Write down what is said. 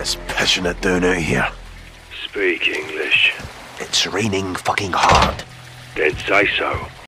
It's pissing it down out here. Speak English. It's raining fucking hard. Then say so.